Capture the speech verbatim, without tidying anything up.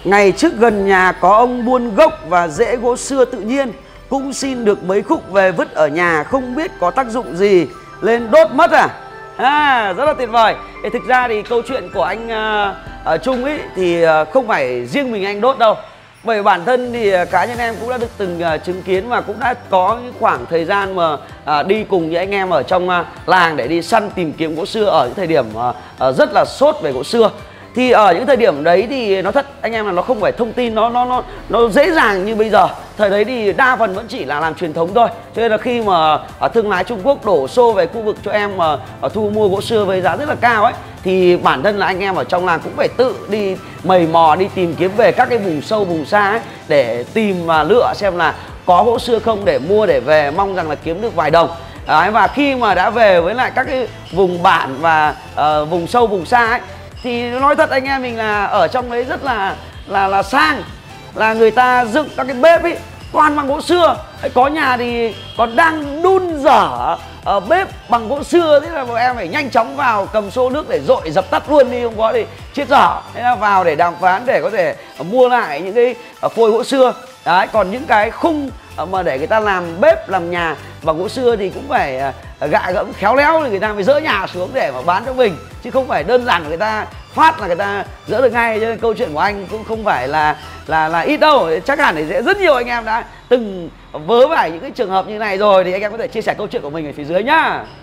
Ngày trước gần nhà có ông buôn gốc và rễ gỗ sưa tự nhiên, cũng xin được mấy khúc về vứt ở nhà, không biết có tác dụng gì, lên đốt mất à? À, rất là tuyệt vời. Thì thực ra thì câu chuyện của anh uh, ở Trung ấy thì uh, không phải riêng mình anh đốt đâu. Bởi bản thân thì uh, cá nhân em cũng đã được từng uh, chứng kiến và cũng đã có những khoảng thời gian mà uh, đi cùng với anh em ở trong uh, làng để đi săn tìm kiếm gỗ sưa ở những thời điểm uh, uh, rất là sốt về gỗ sưa. Thì ở những thời điểm đấy thì nó thật anh em là nó không phải thông tin nó nó nó nó dễ dàng như bây giờ. Thời đấy thì đa phần vẫn chỉ là làm truyền thống thôi. Cho nên là khi mà ở thương lái Trung Quốc đổ xô về khu vực cho em mà ở thu mua gỗ sưa với giá rất là cao ấy, thì bản thân là anh em ở trong làng cũng phải tự đi mày mò đi tìm kiếm về các cái vùng sâu vùng xa ấy, để tìm và lựa xem là có gỗ sưa không để mua để về, mong rằng là kiếm được vài đồng. Đấy, và khi mà đã về với lại các cái vùng bản và uh, vùng sâu vùng xa ấy, thì nói thật anh em mình là ở trong đấy rất là là là sang, là người ta dựng các cái bếp ấy toàn bằng gỗ sưa. Có nhà thì còn đang đun dở ở bếp bằng gỗ sưa, thế là bọn em phải nhanh chóng vào cầm xô nước để dội dập tắt luôn đi, không có thì chết dở. Thế là vào để đàm phán để có thể mua lại những cái phôi gỗ sưa. Đấy, còn những cái khung mà để người ta làm bếp làm nhà bằng gỗ sưa thì cũng phải gạ gẫm khéo léo thì người ta mới dỡ nhà xuống để mà bán cho mình, chứ không phải đơn giản người ta phát là người ta dỡ được ngay. Cho nên câu chuyện của anh cũng không phải là là là ít đâu, chắc hẳn thì sẽ rất nhiều anh em đã từng vớ phải những cái trường hợp như này rồi, thì anh em có thể chia sẻ câu chuyện của mình ở phía dưới nhá.